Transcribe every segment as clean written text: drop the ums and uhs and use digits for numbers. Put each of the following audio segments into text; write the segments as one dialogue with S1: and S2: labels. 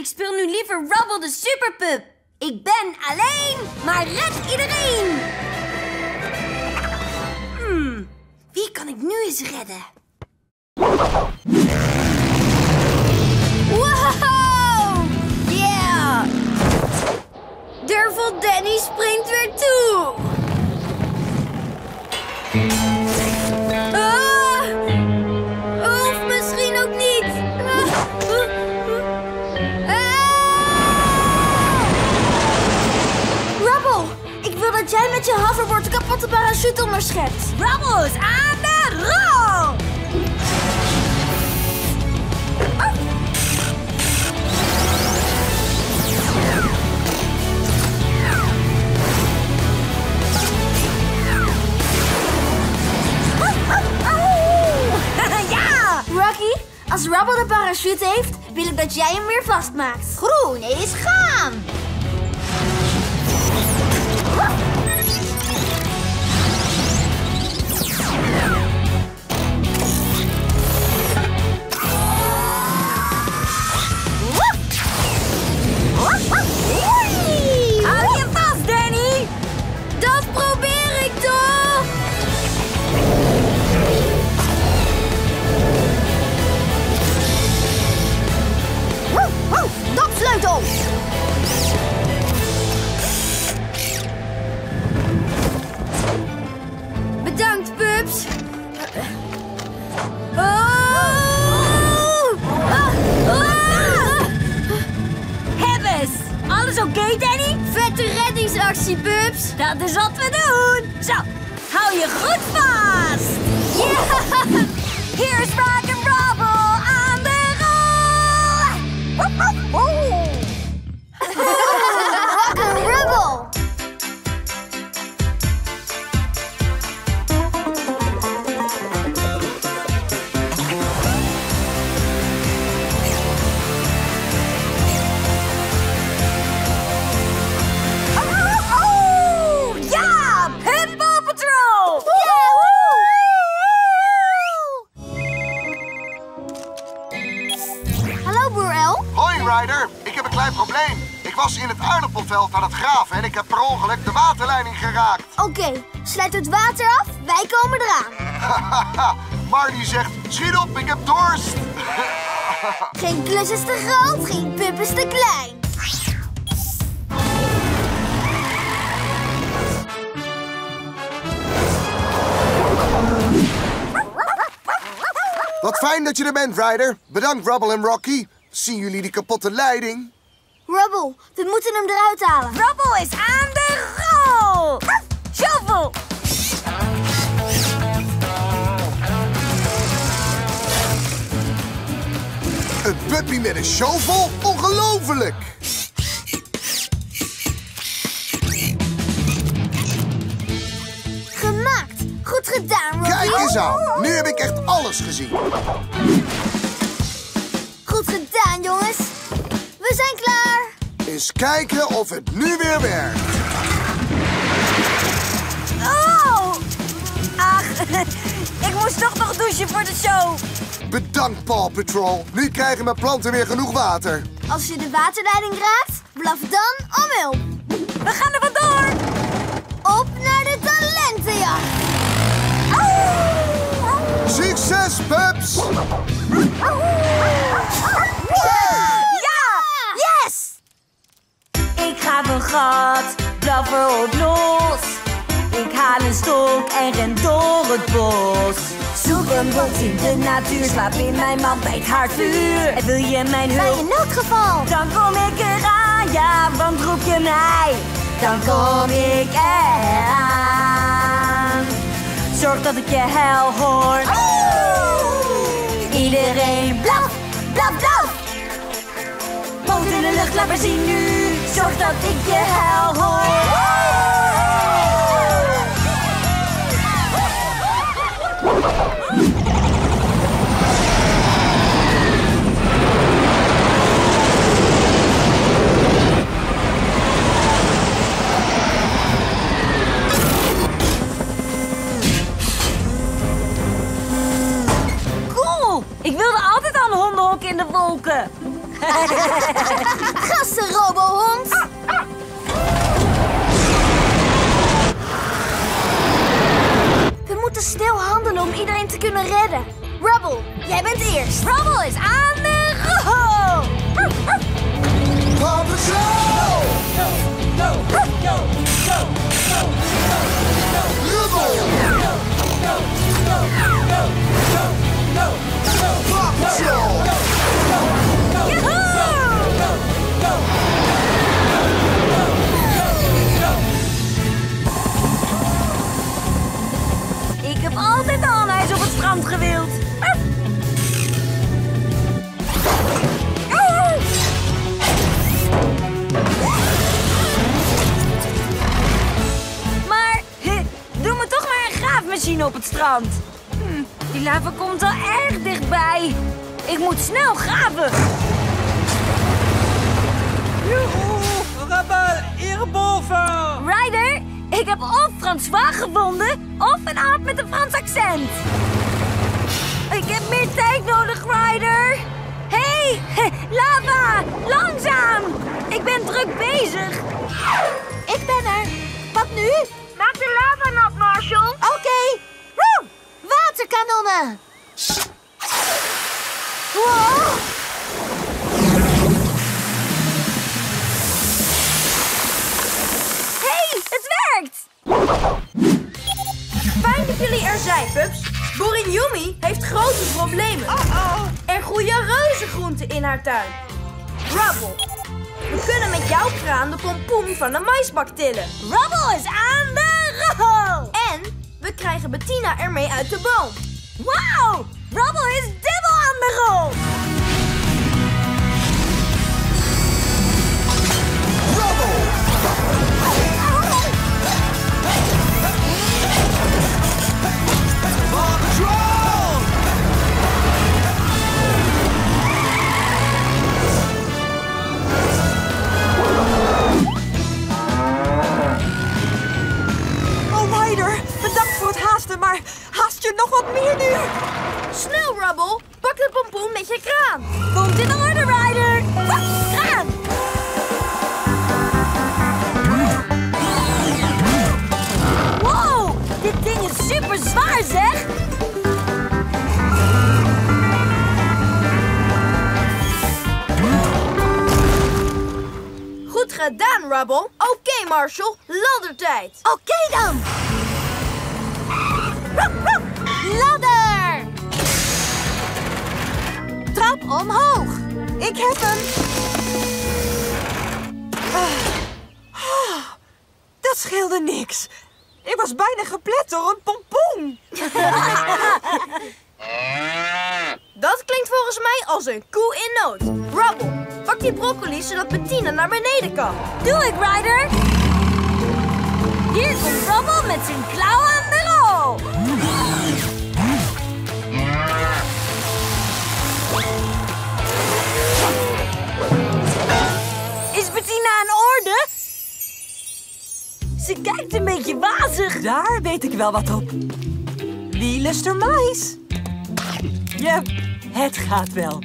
S1: Ik speel nu liever Rubble de Superpup. Ik ben alleen, maar red iedereen. Wie kan ik nu eens redden? Wow! Yeah! Durvel Danny springt weer toe. Of misschien ook niet. Rubble, ik wil dat jij met je hoverboard de kapotte parachute onderschept. Rubble is aan de rol! Ja! Rocky, als Rubble de parachute heeft, wil ik dat jij hem weer vastmaakt. Groen is gaan! Hou je vast, Danny! Dat probeer ik toch! Dopsleutel! Bedankt, pups! Hebbes! Alles oké, Danny? Vette reddingsactie, pups! Dat is wat we doen! Zo, hou je goed vast! Yeah! Hier is Rock'n'Rubble aan de rol! Rock'n'Rubble!
S2: Ik heb een klein probleem. Ik was in het aardappelveld aan het graven en ik heb per ongeluk de waterleiding geraakt.
S1: Oké, sluit het water af, wij komen eraan.
S2: Marty zegt, schiet op, ik heb dorst.
S1: Geen klus is te groot, geen pup is te klein.
S2: Wat fijn dat je er bent, Ryder. Bedankt, Rubble en Rocky. Zien jullie die kapotte leiding?
S1: Rubble, we moeten hem eruit halen. Rubble is aan de rol! Shovel!
S2: Een puppy met een shovel? Ongelooflijk!
S1: Gemaakt! Goed gedaan, Rocky.
S2: Kijk eens aan. Nu heb ik echt alles gezien.
S1: Goed gedaan, jongens. We zijn klaar.
S2: Eens kijken of het nu weer werkt.
S1: Oh! Ach, ik moest toch nog douchen voor de show.
S2: Bedankt, Paw Patrol. Nu krijgen mijn planten weer genoeg water.
S1: Als je de waterleiding raakt, blaf dan om hulp. We gaan er vandoor. Op naar de talentenjacht.
S2: Succes, pups!
S1: Ja! Yes!
S3: Ik ga een gat, blaffer op los. Ik haal een stok en ren door het bos. Zoek een bos in de natuur, slaap in mijn mand bij het haardvuur. En wil je mijn hulp?
S1: Bij een noodgeval.
S3: Dan kom ik eraan, ja, want roep je mij. Dan kom ik eraan. Zorg dat ik je hel hoor. Iedereen blaf, blaf, blaf. Poot in de lucht, laat maar zien nu. Zorg dat ik je hel hoor. Cool! Ik wilde altijd al een hondenhok in de wolken.
S1: kunnen redden. Rubble, jij bent eerst. Rubble is aan de rol.
S2: Paw Patrol! Rubble! Paw Patrol!
S3: Ik heb altijd al een ijs op het strand gewild. Maar, doe me toch maar een graafmachine op het strand. Die lava komt al erg dichtbij. Ik moet snel graven.
S4: Rubble, hierboven!
S3: Ryder, ik heb of François gevonden of een aap met een Frans accent. Ik heb meer tijd nodig, Ryder. Hey, lava, langzaam. Ik ben druk bezig.
S1: Ik ben er. Wat nu?
S3: Maak de lava nat, Marshall.
S1: Oké. Woe! Waterkanonnen. Wow.
S3: Hey, het werkt.
S5: Fijn dat jullie er zijn, pups. Boerin Yumi heeft grote problemen. Er groeien reuzengroenten in haar tuin. Rubble, we kunnen met jouw kraan de pompoen van de maisbak tillen.
S3: Rubble is aan de rol.
S5: En we krijgen Bettina ermee uit de boom.
S3: Wauw, Rubble is dubbel aan de rol.
S2: Paw Patrol!
S4: Oh, Ryder, bedankt voor het haasten, maar haast je nog wat meer nu?
S5: Snel, Rubble. Pak de pompoen met je kraan.
S3: Komt in orde, Ryder. Gaan. Wow, dit ding is super zwaar, zeg.
S5: Goed gedaan, Rubble. Oké, Marshall. Laddertijd.
S1: Oké dan. Ladder. Trap omhoog.
S4: Ik heb hem. Dat scheelde niks. Ik was bijna geplet door een pompoen.
S5: Dat klinkt volgens mij als een koe in nood. Rubble, pak die broccoli zodat Bettina naar beneden kan.
S3: Doe ik, Ryder. Hier komt Rubble met zijn klauw aan de rol. Is Bettina in orde? Ze kijkt een beetje wazig.
S4: Daar weet ik wel wat op. Wie lust er mais? Ja, het gaat wel.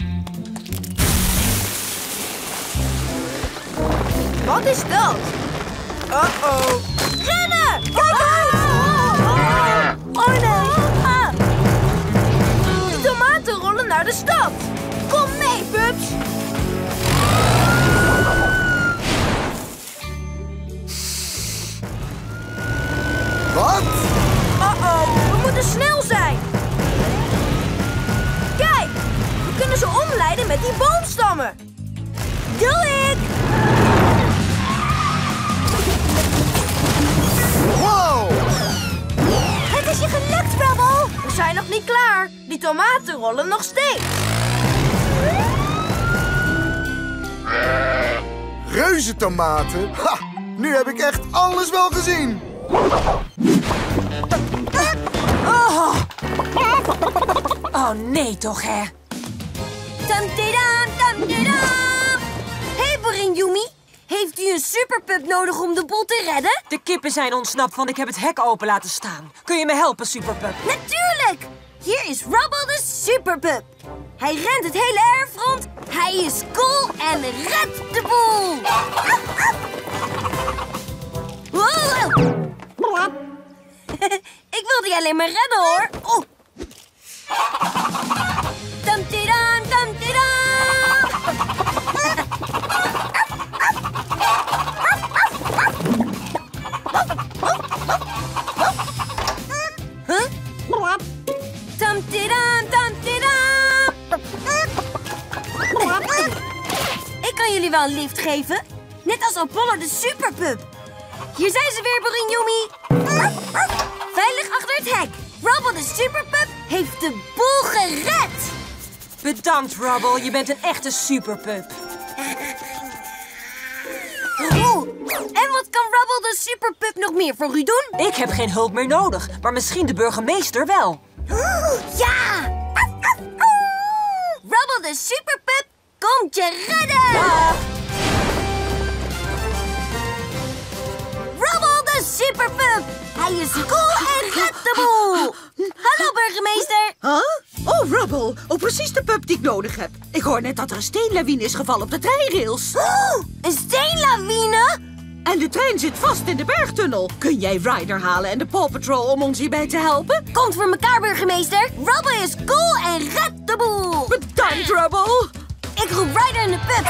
S5: Wat is dat? Uh-oh.
S3: Rennen! Kijk uit! Oh nee! Ah.
S5: De tomaten rollen naar de stad. Kom mee, pups.
S2: Wat?
S5: Uh-oh, we moeten snel zijn. Kijk, we kunnen ze omleiden met die boomstammen.
S3: Doe ik!
S2: Wow!
S1: Het is je gelukt, Rubble.
S5: We zijn nog niet klaar. Die tomaten rollen nog steeds.
S2: Reuzentomaten? Ha! Nu heb ik echt alles wel gezien.
S4: Oh nee toch, hè?
S3: Tam-tadam, tam-tadam! Hey, Boerin Yumi. Heeft u een superpup nodig om de boel te redden?
S4: De kippen zijn ontsnapt, want ik heb het hek open laten staan. Kun je me helpen, Superpup?
S3: Natuurlijk! Hier is Rubble de superpup. Hij rent het hele erf rond, hij is cool en redt de boel. Wow. Ik wilde je alleen maar redden, hoor. Oh.
S1: kan jullie wel een lift geven. Net als Apollo de superpup. Hier zijn ze weer, Borin Yumi. Veilig achter het hek. Rubble de superpup heeft de boel gered.
S4: Bedankt, Rubble. Je bent een echte superpup.
S1: Oeh, en wat kan Rubble de superpup nog meer voor u doen?
S4: Ik heb geen hulp meer nodig, maar misschien de burgemeester wel.
S1: Ja! Rubble de superpup komt je redden! Rubble de superpup! Hij is cool en redt de boel! Hallo, burgemeester!
S6: Huh? Oh, Rubble. Oh, precies de pup die ik nodig heb. Ik hoor net dat er een steenlawine is gevallen op de treinrails.
S1: Een steenlawine?
S6: En de trein zit vast in de bergtunnel. Kun jij Ryder halen en de Paw Patrol om ons hierbij te helpen?
S1: Komt voor elkaar, burgemeester. Rubble is cool en redt de boel!
S6: Bedankt, Rubble.
S1: Ik roep Ryder en de pups.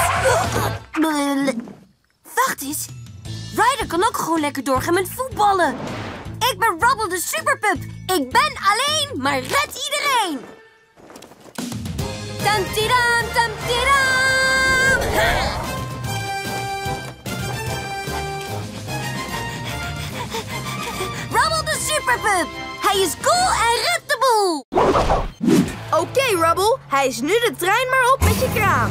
S1: Wacht eens. Ryder kan ook gewoon lekker doorgaan met voetballen. Ik ben Rubble de superpup. Ik ben alleen, maar red iedereen. Tam-tidam, tam-tidam. Rubble de superpup. Hij is cool en redt de boel.
S5: Oké, Rubble. Hij is nu de trein maar op met je kraan.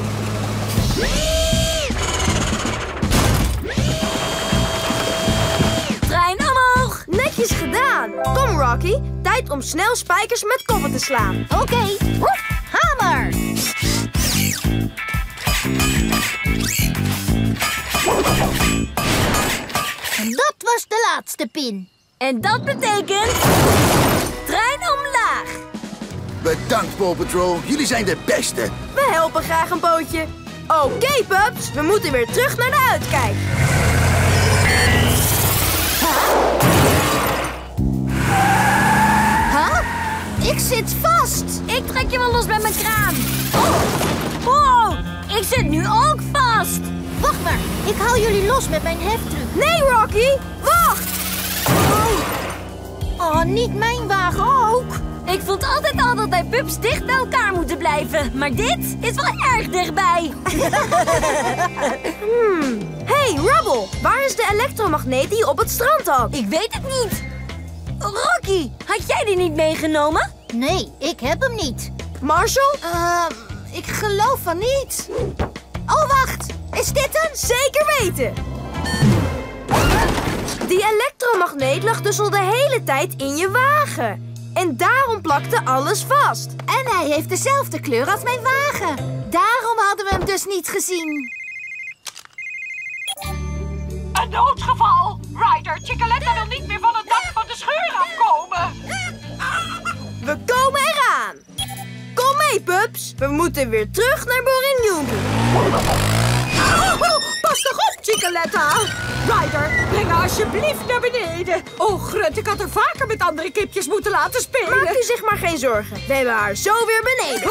S1: Trein omhoog.
S5: Netjes gedaan. Kom, Rocky. Tijd om snel spijkers met koppen te slaan.
S1: Oké. Hamer.
S7: En dat was de laatste pin.
S1: En dat betekent... trein omlaag.
S8: Bedankt, Paw Patrol. Jullie zijn de beste.
S5: We helpen graag een pootje. Oké, pups. We moeten weer terug naar de uitkijk.
S7: Ik zit vast.
S1: Ik trek je wel los met mijn kraan. Oh. Wow, ik zit nu ook vast.
S7: Wacht maar, ik haal jullie los met mijn heftruck.
S5: Nee, Rocky. Wacht.
S7: Oh, niet mijn wagen ook.
S1: Ik vond altijd al dat wij pups dicht bij elkaar moeten blijven. Maar dit is wel erg dichtbij.
S5: Hey, Rubble. Waar is de elektromagneet die je op het strand had?
S1: Ik weet het niet. Rocky, had jij die niet meegenomen?
S7: Nee, ik heb hem niet.
S5: Marshall?
S7: Ik geloof van niet. Oh, wacht. Is dit hem?
S5: Zeker weten. Die elektromagneet lag dus al de hele tijd in je wagen. En daarom plakte alles vast.
S7: En hij heeft dezelfde kleur als mijn wagen. Daarom hadden we hem dus niet gezien.
S4: Een noodgeval! Ryder, Chickaletta wil niet meer van het dak van de scheur afkomen.
S5: We komen eraan. Kom mee, pups. We moeten weer terug naar Borin Yumi.
S6: Pas toch op, Chickaletta. Ryder, breng haar alsjeblieft naar beneden. Oh, Grunt, ik had haar vaker met andere kipjes moeten laten spelen.
S5: Maak u zich maar geen zorgen. We hebben haar zo weer beneden.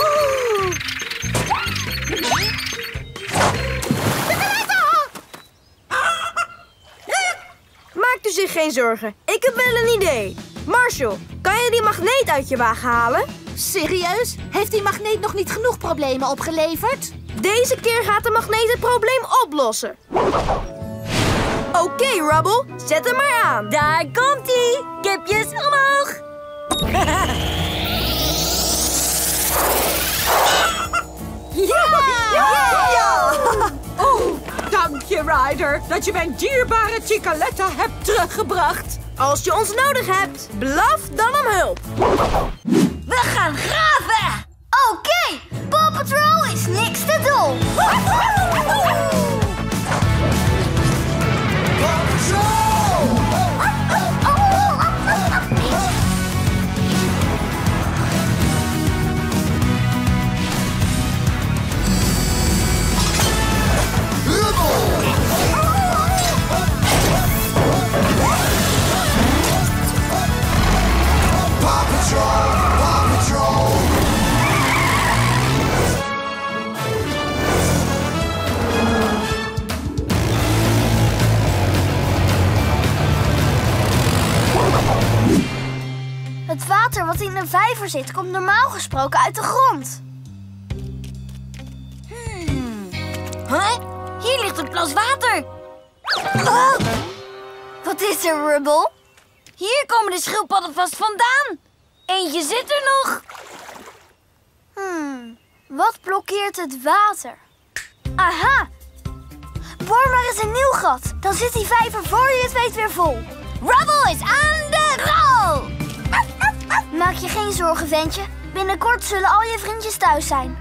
S5: Maakt u zich geen zorgen. Ik heb wel een idee. Marshall, kan je die magneet uit je wagen halen?
S7: Serieus? Heeft die magneet nog niet genoeg problemen opgeleverd?
S5: Deze keer gaat de magneet het probleem oplossen. Oké, Rubble, zet hem maar aan.
S1: Daar komt-ie. Kipjes omhoog.
S6: Ja! Oh, dank je, Ryder, dat je mijn dierbare Chickaletta hebt teruggebracht.
S5: Als je ons nodig hebt, blaf dan om hulp.
S1: We gaan graven.
S7: Oké, Paw Patrol is niks te doen.
S2: Paw Patrol, Paw Patrol.
S7: Het water wat in de vijver zit, komt normaal gesproken uit de grond.
S1: Huh? grote plas water. Oh. Wat is er, Rubble? Hier komen de schildpadden vast vandaan. Eentje zit er nog.
S9: Wat blokkeert het water? Aha! Boor maar eens een nieuw gat. Dan zit die vijver voor je het weet weer vol.
S1: Rubble is aan de rol!
S9: Maak je geen zorgen, ventje. Binnenkort zullen al je vriendjes thuis zijn.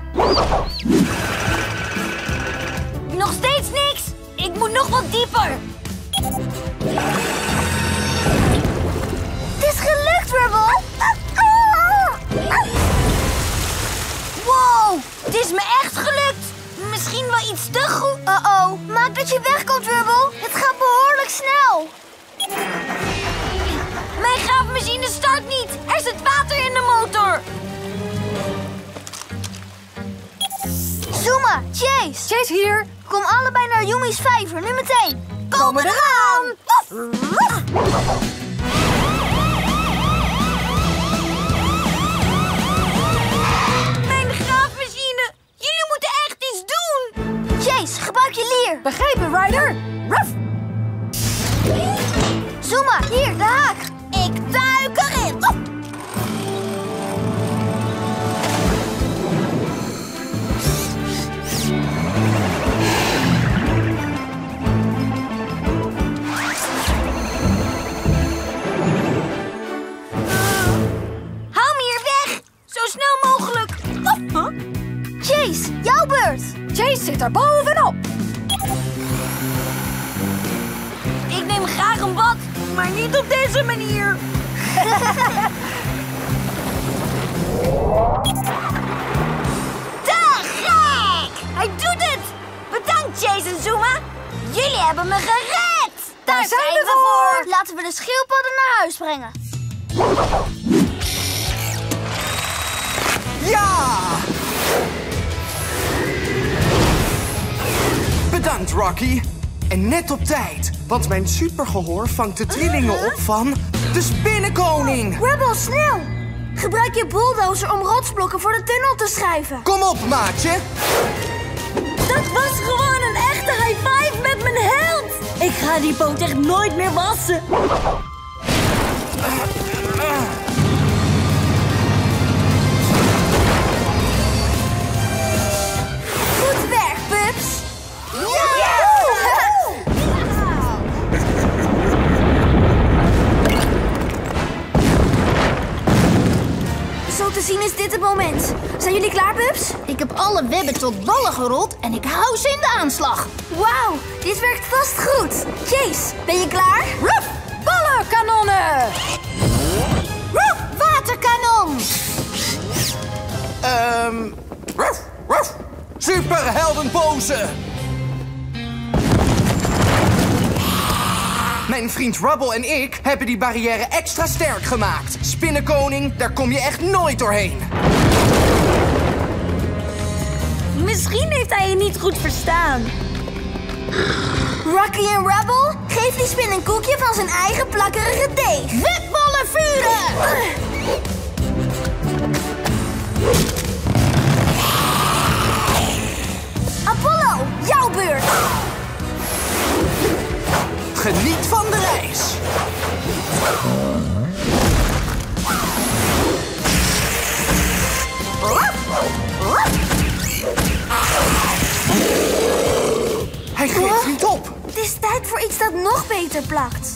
S1: Nog steeds niks. Ik moet nog wat dieper.
S9: Het is gelukt, Rubble.
S1: Wow, het is me echt gelukt. Misschien wel iets te goed.
S9: Oh, maak dat je wegkomt, Rubble. Het gaat behoorlijk snel.
S1: Mijn graafmachine start niet. Er zit water in de motor.
S9: Zuma, Chase.
S4: Chase hier.
S9: Kom allebei naar Yumi's vijver, nu meteen.
S1: Komen eraan. Mijn graafmachine. Jullie moeten echt iets doen.
S9: Chase, gebruik je lier.
S4: Begrepen, Ryder. Ruff.
S9: Zuma, hier, de haak.
S1: Ik duik erin. Hou me hier weg. Zo snel mogelijk.
S9: Chase, jouw beurt.
S4: Chase zit er bovenop.
S1: Ik neem graag een bad, maar niet op deze manier. Te gek! Hij doet het! Bedankt, Chase en Zuma. Jullie hebben me gered.
S9: Daar zijn we voor. Laten we de schildpadden naar huis brengen.
S10: Ja! Bedankt, Rocky. En net op tijd, want mijn supergehoor vangt de trillingen op van de Spinnenkoning.
S9: Rubble, snel! Gebruik je bulldozer om rotsblokken voor de tunnel te schuiven.
S10: Kom op, maatje.
S1: Dat was gewoon een echte high five met mijn held. Ik ga die boot echt nooit meer wassen.
S9: Goed werk, pups.
S1: Ja!
S9: Zo te zien is dit het moment. Zijn jullie klaar, pups?
S7: Ik heb alle webben tot ballen gerold en ik hou ze in de aanslag.
S9: Wauw, dit werkt vast goed. Chase, ben je klaar?
S4: Ruff. Ballenkanonnen.
S9: Ruff, waterkanon.
S10: Ruff, ruff. Superheldenpose. Mijn vriend Rubble en ik hebben die barrière extra sterk gemaakt. Spinnenkoning, daar kom je echt nooit doorheen.
S1: Misschien heeft hij je niet goed verstaan.
S9: Rocky en Rubble, geef die spin een koekje van zijn eigen plakkerige deeg.
S7: Wetballen vuren!
S9: Apollo, jouw beurt.
S10: Geniet van de reis. Hij geeft niet op.
S9: Het is tijd voor iets dat nog beter plakt.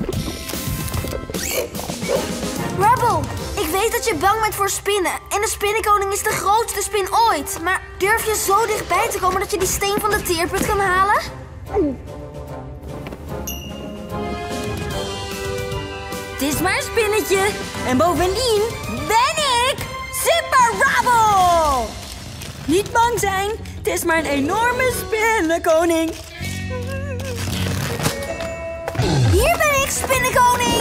S9: Rubble, ik weet dat je bang bent voor spinnen. En de Spinnenkoning is de grootste spin ooit. Maar durf je zo dichtbij te komen dat je die steen van de teerput kan halen?
S1: Het is maar een spinnetje. En bovendien ben ik Super Rubble. Niet bang zijn. Het is maar een enorme spinnenkoning.
S9: Hier ben ik, Spinnenkoning.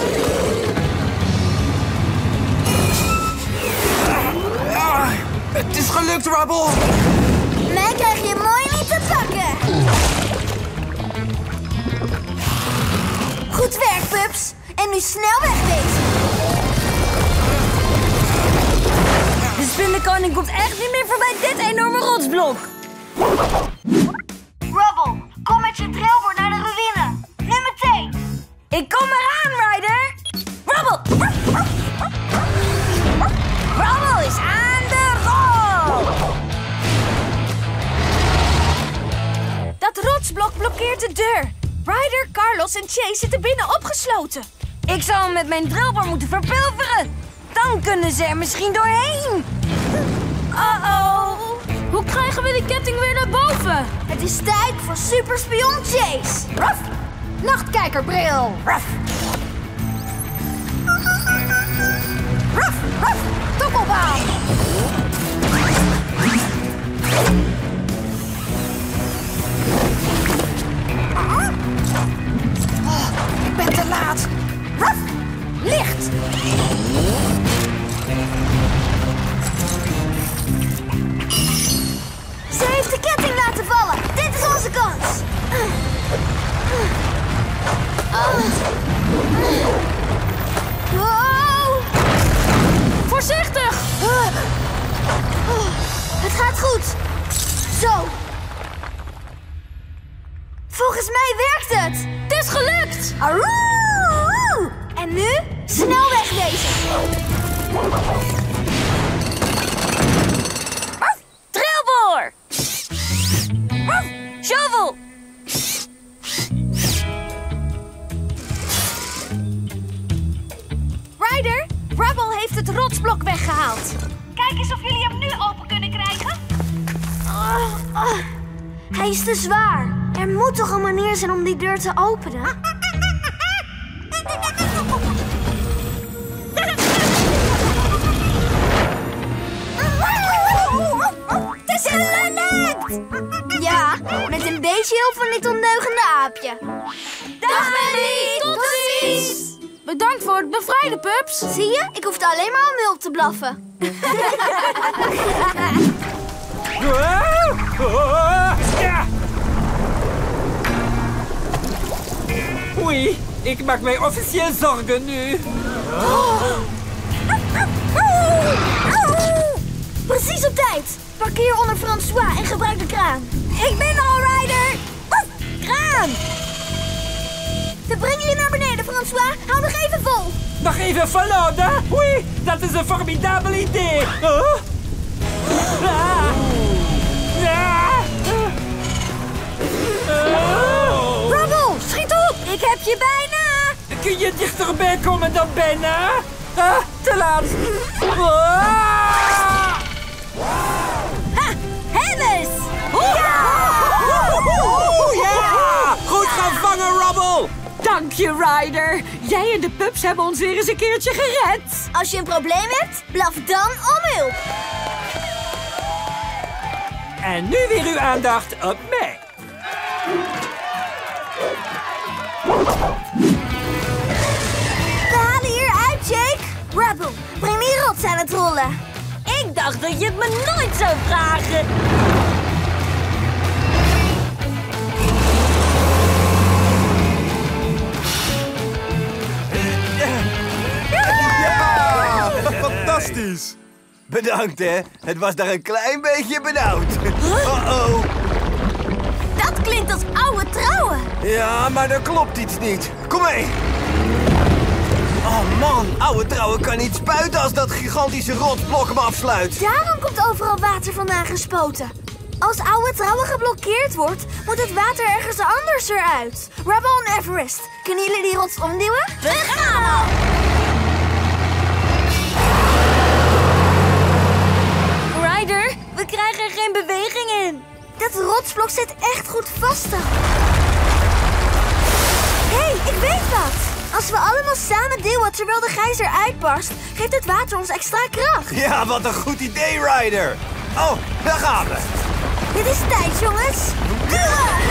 S10: Het is gelukt, Rubble.
S9: Mij krijg je mooi niet te pakken. Goed werk, pups. En nu snel wegwezen.
S1: De spinnenkoning komt echt niet meer voorbij dit enorme rotsblok.
S9: Rubble, kom met je trailboard naar de ruïne. Nu meteen.
S1: Ik kom eraan, Ryder. Rubble! Rubble is aan de rol.
S3: Dat rotsblok blokkeert de deur. Ryder, Carlos en Chase zitten binnen opgesloten.
S1: Ik zal hem met mijn drillboor moeten verpulveren. Dan kunnen ze er misschien doorheen.
S5: Uh-oh. Hoe krijgen we die ketting weer naar boven?
S9: Het is tijd voor superspion Chase.
S7: Ruff! Nachtkijkerbril! Ruff! Ruff! Ruff! Tokkelbaan! Oh, ik ben te laat. Ruff! Licht!
S9: Ze heeft de ketting laten vallen. Dit is onze kans. Wow.
S5: Voorzichtig!
S9: Het gaat goed. Zo. Volgens mij werkt het.
S5: Het is gelukt!
S9: Arroe! En nu snel wegwezen.
S1: Trailboor! Shovel!
S3: Ryder, Rubble heeft het rotsblok weggehaald.
S9: Kijk eens of jullie hem nu open kunnen krijgen. Hij is te zwaar. Er moet toch een manier zijn om die deur te openen? Het is gelukt! Ja, met een beetje hulp van dit ondeugende aapje.
S5: Dag, Mandy! Tot ziens! Bedankt voor het bevrijden, pups.
S9: Zie je? Ik hoefde alleen maar om hulp te blaffen.
S11: Oei, ik maak mij officieel zorgen nu.
S9: Precies op tijd. Parkeer onder François en gebruik de kraan.
S1: Ik ben al, Ryder! Kraan!
S9: We brengen je naar beneden, François. Hou nog even vol.
S11: Nog even volhouden? Oei, dat is een formidabel idee.
S1: Rubble, schiet op! Ik heb je bijna!
S11: Kun je dichterbij komen dan bijna? Te laat.
S1: Ha! Hennis!
S11: Ja! Goed gevangen, Rubble!
S6: Dank je, Ryder. Jij en de pups hebben ons weer eens een keertje gered.
S9: Als je een probleem hebt, blaf dan om hulp.
S11: En nu weer uw aandacht op mij.
S9: We halen hier uit, Jake. Rubble, breng die rots aan het rollen.
S1: Ik dacht dat je het me nooit zou vragen.
S12: Ja! Fantastisch! Bedankt, hè. Het was daar een klein beetje benauwd. Uh-oh.
S9: Dat klinkt als oude trouwen.
S12: Ja, maar er klopt iets niet. Kom mee. Oh man, oude trouwen kan niet spuiten als dat gigantische rotsblok hem afsluit.
S9: Daarom komt overal water vandaan gespoten. Als oude trouwen geblokkeerd wordt, moet het water ergens anders eruit. Rubble en Everest, kunnen jullie die rots omduwen?
S1: We gaan al! Ryder, we krijgen er geen beweging in.
S9: Dat rotsblok zit echt goed vast dan. Hé, ik weet wat. Als we allemaal samen duwen terwijl de gijzer uitbarst, geeft het water ons extra kracht.
S12: Ja, wat een goed idee, Ryder. Oh, daar gaan we.
S9: Dit is tijd, jongens. Duwen!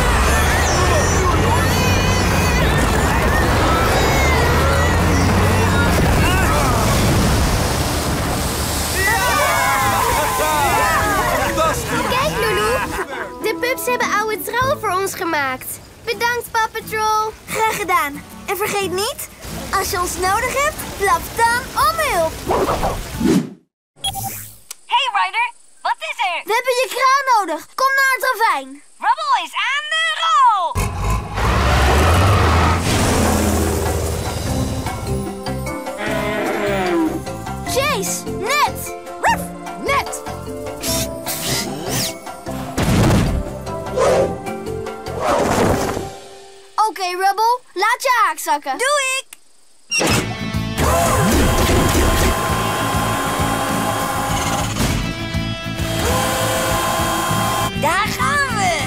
S13: Kijk, Lulu. De pups hebben oude trouwen voor ons gemaakt. Bedankt, Paw Patrol.
S9: Graag gedaan. En vergeet niet, als je ons nodig hebt, blaf dan om hulp.
S1: Hey, Ryder, wat is er?
S9: We hebben je kraan nodig. Kom naar het ravijn.
S1: Rubble is aan de rol!
S9: Oké, Rubble. Laat je haak zakken.
S1: Doe ik! Daar gaan we!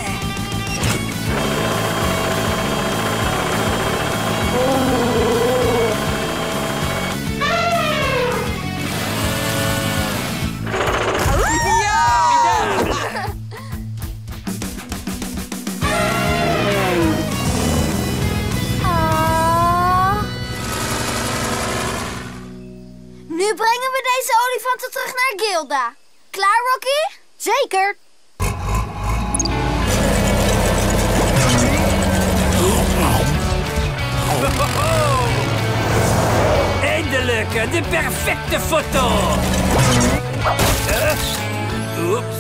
S9: Nu brengen we deze olifanten terug naar Gilda. Klaar, Rocky?
S7: Zeker.
S11: Eindelijk, de perfecte foto. Oeps.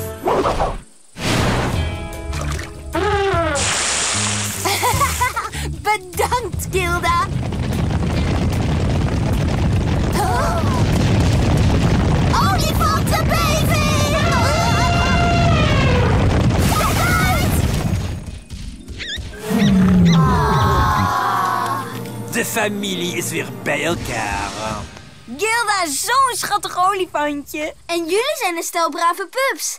S7: Bedankt, Gilda.
S9: Olifantenbaby! Kijk uit!
S11: De familie is weer bij elkaar.
S1: Gilda is zo'n schattig olifantje.
S9: En jullie zijn een stel brave pups.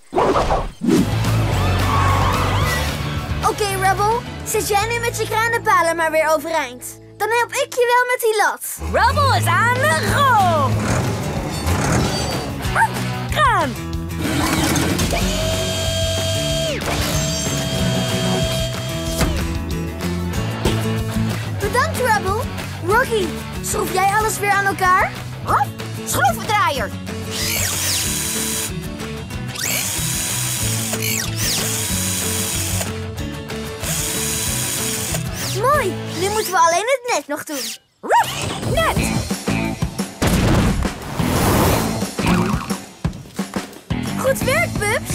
S9: Oké, Rubble. Zet jij nu met je kranenpalen maar weer overeind. Dan help ik je wel met die lat.
S1: Rubble is aan de go! Kraan!
S9: Bedankt, Rubble. Rocky, schroef jij alles weer aan elkaar?
S7: Schroevendraaier.
S9: Mooi. Nu moeten we alleen het net nog doen.
S7: Net.
S9: Goed werk, pups.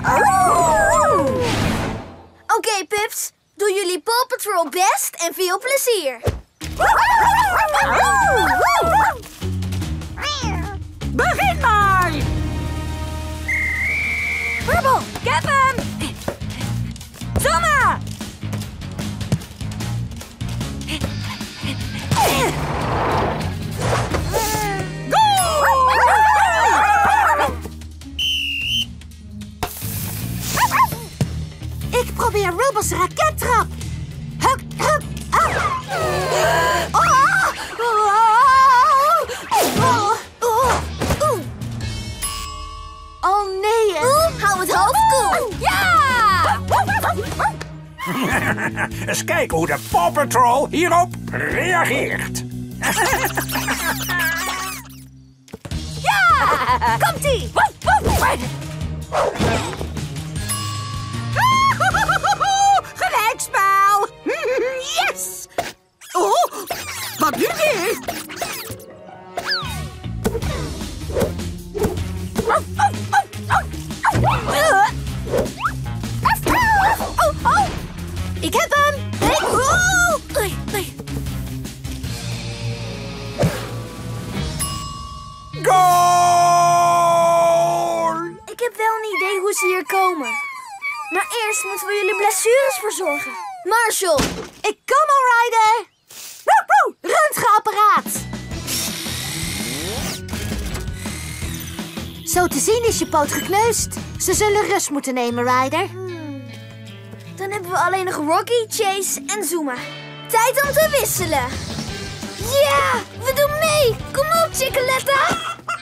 S9: Oké, pups. Doe jullie Paw Patrol best en veel plezier.
S6: Begin maar!
S1: Rubble, ik heb hem! Zoma!
S7: Ik probeer Rubble's rakettrap. Hup, hup, ah. Oh nee,
S9: hou het hoofd koel.
S1: Ja!
S14: Eens kijken hoe de Paw Patrol hierop reageert.
S1: Ja! Komt-ie!
S6: Gelijkspel! Yes! Oh, wat nu weer?
S9: Ik heb hem!
S14: Goal!
S9: Ik heb wel een idee hoe ze hier komen. Maar eerst moeten we jullie blessures verzorgen. Marshall!
S7: ik kom al, Ryder. Röntgenapparaat. Zo te zien is je poot gekneusd. Ze zullen rust moeten nemen, Ryder.
S9: Dan hebben we alleen nog Rocky, Chase en Zuma. Tijd om te wisselen. Ja, we doen mee. Kom op, Chicoletta.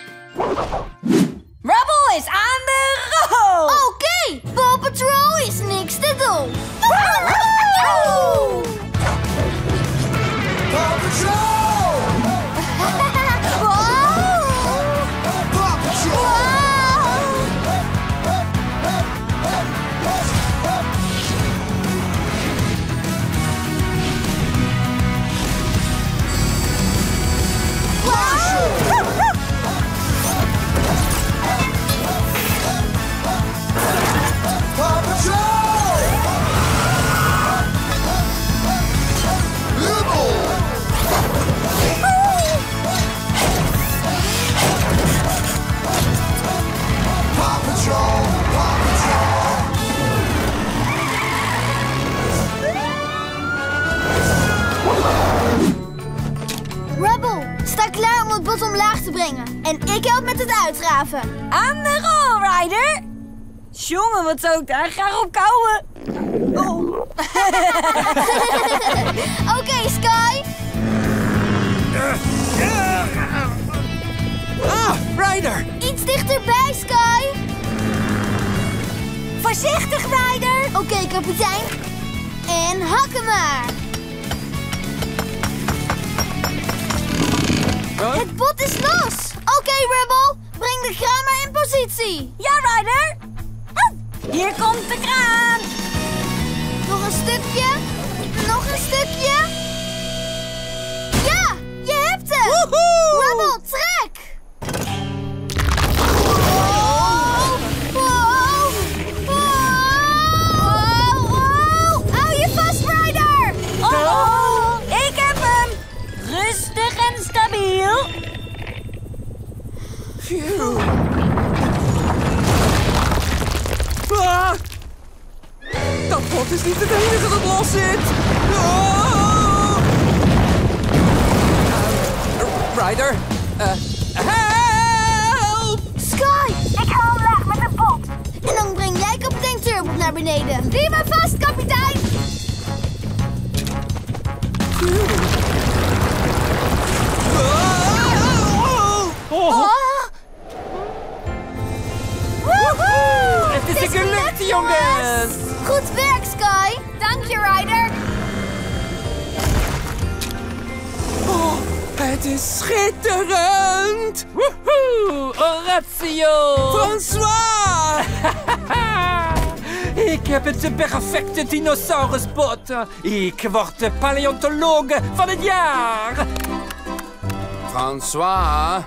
S1: Rubble is aan de go!
S9: Oké, Paw Patrol is niks te doen.
S2: Paw Patrol!
S9: Sta klaar om het bot omlaag te brengen. En ik help met het uitgraven.
S1: Aan de rol, Ryder! Jongen, wat zou ik daar graag op kouwen? Oh.
S9: Oké, Sky.
S10: Ryder!
S9: Iets dichterbij, Sky. Voorzichtig, Ryder. Oké, kapitein. En hakken maar. Het bot is los. Oké, Rebel. Breng de kraan maar in positie.
S1: Ja, Ryder. Hier komt de kraan.
S9: Nog een stukje. Nog een stukje. Ja, je hebt hem. Woehoe! Rebel, trek. Wow. Wow. Wow. Wow. Hou je vast, Ryder.
S1: Oh, ik heb hem. Rustig en stabiel.
S10: Phew. Ah! Dat bot is niet het enige dat los zit. Ryder, help!
S9: Sky, ik hou omlaag met een bot. En dan breng jij kapitein Turbo naar beneden. Wie me vast, kapitein!
S11: Het is gelukt, jongens!
S9: Goed werk, Sky. Dank je, Ryder.
S10: Oh, het is schitterend!
S11: Woehoe! Oratio!
S10: François!
S11: Ik heb het perfecte dinosaurusbot. Ik word de paleontoloog van het jaar.
S10: François?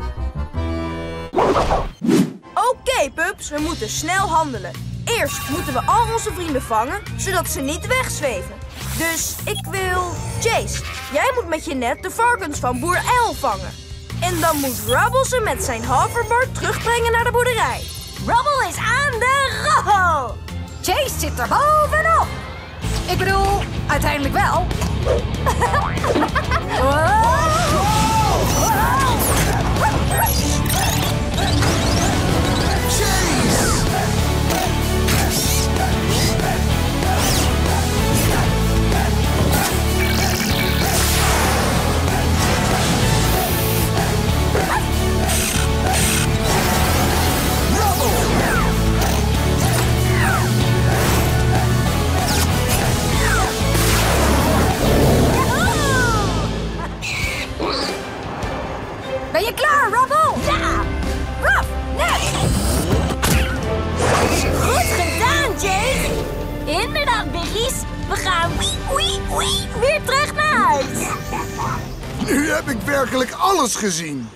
S5: Oké, pups, we moeten snel handelen. Eerst moeten we al onze vrienden vangen, zodat ze niet wegzweven. Dus ik wil... Chase, jij moet met je net de varkens van boer L vangen. En dan moet Rubble ze met zijn hoverboard terugbrengen naar de boerderij.
S1: Rubble is aan de rol. Chase zit er bovenop. Ik bedoel, uiteindelijk wel. Ben je klaar, Rubble? Ja! Ruff, net! Goed gedaan, Chase! Inderdaad, Biggies. We gaan weer terug naar huis.
S2: Nu heb ik werkelijk alles gezien.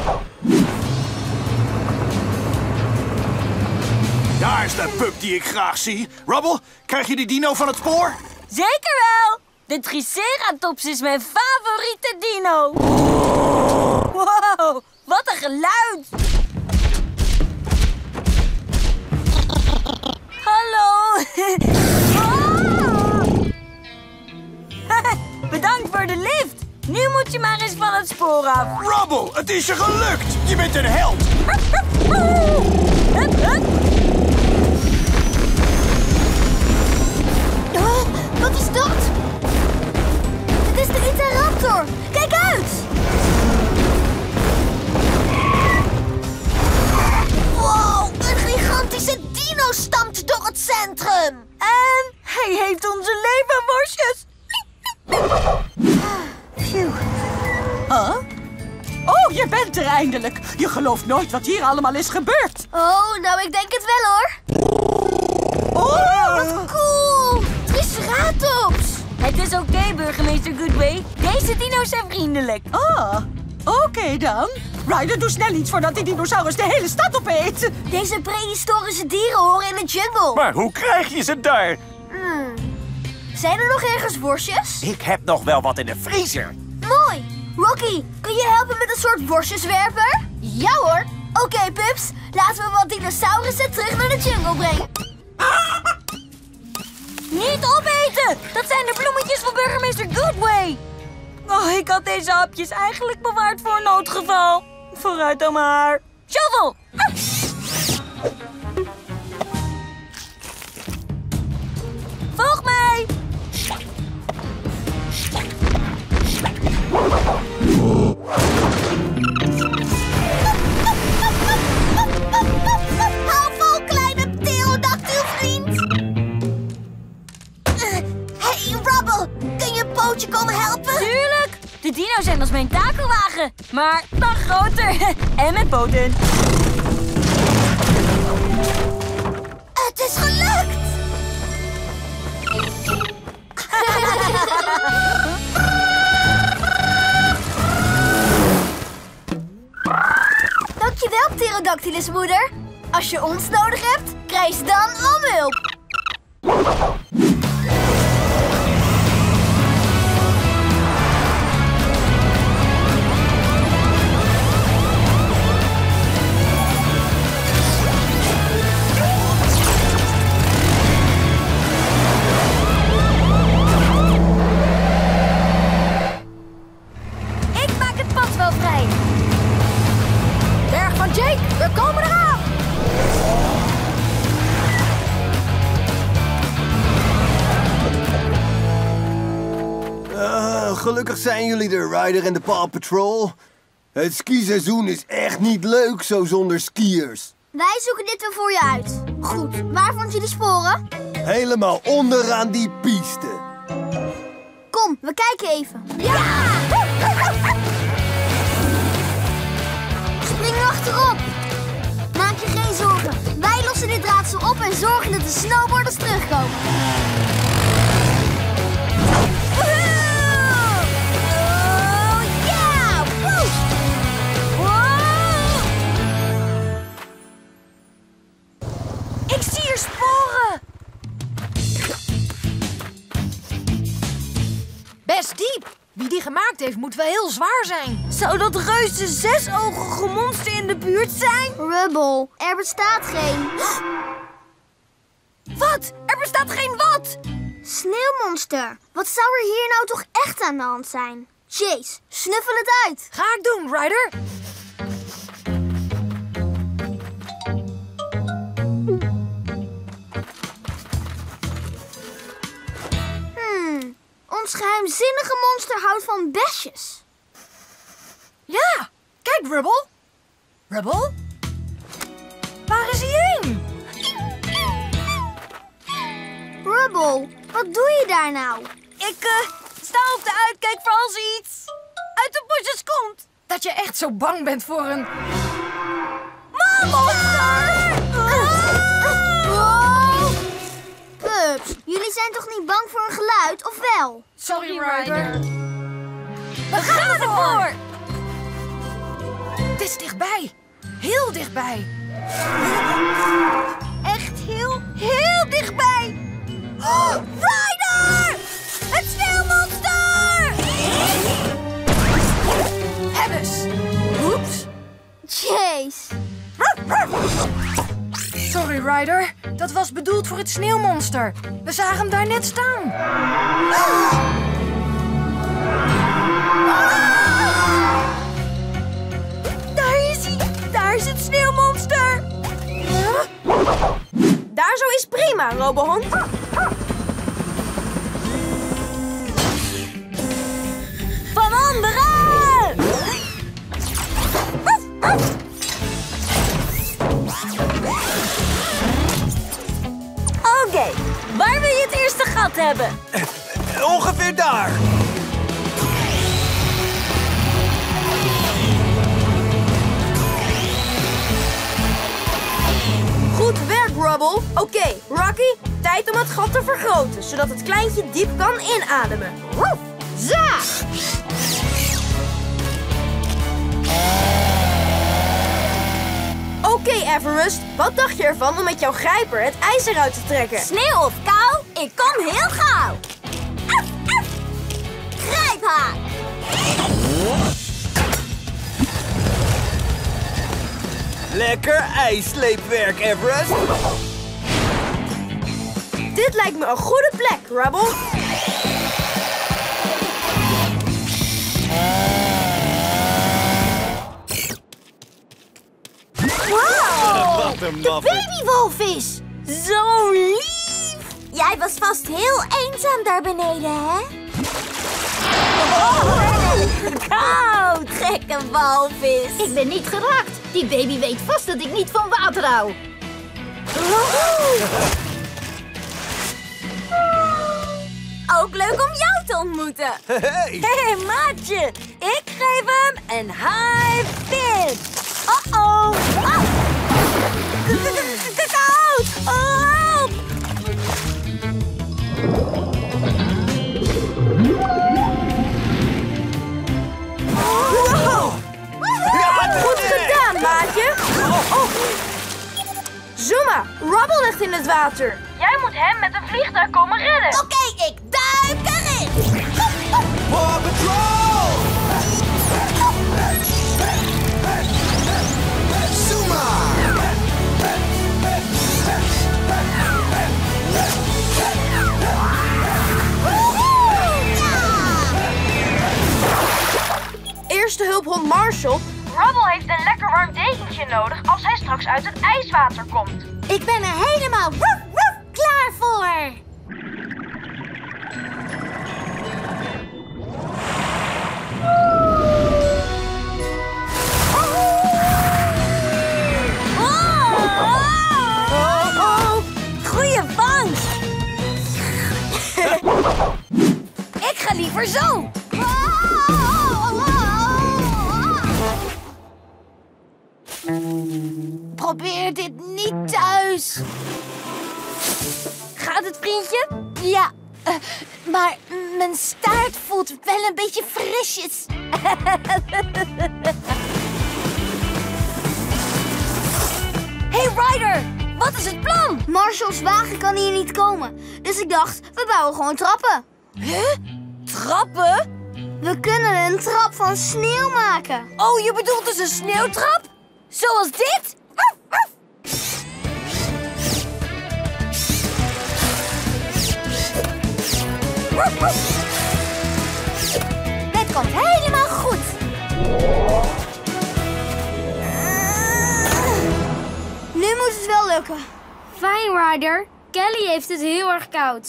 S14: Daar is de pup die ik graag zie. Rubble, krijg je die dino van het spoor?
S1: Zeker wel! De Triceratops is mijn favoriete dino. Wow, wat een geluid! Hallo! Bedankt voor de lift. Nu moet je maar eens van het spoor af.
S14: Rubble, het is je gelukt. Je bent een held.
S9: Wat is dat? Het is de Interraptor. Kijk uit! Wow, een gigantische dino stampt door het centrum.
S1: En hij heeft onze leverworstjes.
S6: Huh? Oh, je bent er eindelijk. Je gelooft nooit wat hier allemaal is gebeurd.
S9: Oh, nou, ik denk het wel, hoor. Oh, wat cool. Triceratops.
S1: Het is oké, burgemeester Goodway. Deze dino's zijn vriendelijk.
S6: Ah, oké dan. Ryder, doe snel iets voordat die dinosaurus de hele stad opeet.
S9: Deze prehistorische dieren horen in de jungle.
S14: Maar hoe krijg je ze daar?
S9: Zijn er nog ergens worstjes?
S14: Ik heb nog wel wat in de vriezer.
S9: Mooi. Rocky, kun je helpen met een soort worstjeswerper? Ja hoor. Oké, pups. Laten we wat dinosaurussen terug naar de jungle brengen.
S1: Niet opeten! Dat zijn de bloemetjes van burgemeester Goodway. Oh, ik had deze hapjes eigenlijk bewaard voor een noodgeval. Vooruit dan maar. Shovel! Ah. Volg mij!
S13: Hou vol, kleine pterodactylvriend. Hey, Rubble, kun je een pootje komen helpen?
S1: Tuurlijk! De dino's zijn als mijn takelwagen, maar dan groter en met poten.
S13: Het is gelukt!
S9: Dankjewel, Pterodactylus moeder. Als je ons nodig hebt, krijg je dan om hulp.
S1: Ik maak het pad wel vrij.
S6: Berg van Jake, we komen eraan!
S12: Gelukkig zijn jullie er, Ryder en de Paw Patrol. Het skiseizoen is echt niet leuk zo zonder skiers.
S9: Wij zoeken dit wel voor je uit. Goed, waar vond je die sporen?
S12: Helemaal onderaan die piste.
S9: Kom, we kijken even. Ja! Spring er achterop. Maak je geen zorgen. Wij lossen dit raadsel op en zorgen dat de snowboarders terugkomen.
S1: Ik zie hier sporen!
S6: Best diep. Wie die gemaakt heeft, moet wel heel zwaar zijn.
S1: Zou dat reuze zesogige monster in de buurt zijn?
S9: Rubble, er bestaat geen...
S1: Wat? Er bestaat geen wat?
S9: Sneeuwmonster. Wat zou er hier nou toch echt aan de hand zijn? Chase, snuffel het uit.
S6: Ga ik doen, Ryder.
S9: Ons geheimzinnige monster houdt van besjes.
S6: Ja, kijk, Rubble. Rubble? Waar is hij heen?
S9: Rubble, wat doe je daar nou?
S1: Ik sta op de uitkijk voor als iets uit de bosjes komt.
S6: Dat je echt zo bang bent voor een...
S1: Monster!
S9: Pups, jullie zijn toch niet bang voor een geluid, of wel?
S6: Sorry, Ryder.
S1: We gaan ervoor!
S6: Het is dichtbij. Heel dichtbij.
S1: Echt heel dichtbij. Oh, Ryder! Het sneeuwmonster!
S6: Hebbes. Oeps.
S9: Chase.
S6: Sorry, Ryder. Dat was bedoeld voor het sneeuwmonster. We zagen hem daar net staan.
S1: Daar is hij. Daar is het sneeuwmonster.
S5: Daar zo is prima, Robohond.
S1: Van onderen! Oké, waar wil je het eerste gat hebben?
S12: Ongeveer daar.
S5: Goed werk, Rubble. Oké, Rocky, tijd om het gat te vergroten, zodat het kleintje diep kan inademen. Woef! Za! Oké, Everest, wat dacht je ervan om met jouw grijper het ijs eruit te trekken?
S1: Sneeuw of kou? Ik kom heel gauw. Af, af. Grijphaak.
S12: Lekker ijssleepwerk, Everest.
S5: Dit lijkt me een goede plek, Rubble.
S13: babywalvis.
S1: Zo lief.
S13: Jij was vast heel eenzaam daar beneden, hè?
S1: Koud, gekke walvis.
S7: Ik ben niet geraakt. Die baby weet vast dat ik niet van water hou.
S1: Ook leuk om jou te ontmoeten. Hey, maatje. Ik geef hem een high five. Uh-oh. Ah. Koud. Help.
S5: Wow. Goed gedaan, maatje. Zuma, Rubble ligt in het water. Jij moet hem met een vliegtuig komen redden.
S13: Oké, ik duik erin.
S12: Paw Patrol!
S2: Zuma!
S5: Eerste hulphond Marshall. Rubble heeft een lekker warm dekentje nodig als hij straks uit het ijswater komt.
S13: Ik ben er helemaal klaar voor.
S1: Goeie vangst. Ik ga liever zo.
S7: Probeer dit niet thuis.
S1: Gaat het, vriendje?
S7: Ja, maar mijn staart voelt wel een beetje frisjes.
S1: Hey Ryder, wat is het plan?
S9: Marshall's wagen kan hier niet komen. Dus ik dacht, we bouwen gewoon trappen.
S1: Huh? Trappen?
S9: We kunnen een trap van sneeuw maken.
S1: Oh, je bedoelt dus een sneeuwtrap? Zoals dit?
S9: Dit komt helemaal goed. Nu moet het wel lukken.
S13: Fijn, Ryder. Kelly heeft het heel erg koud.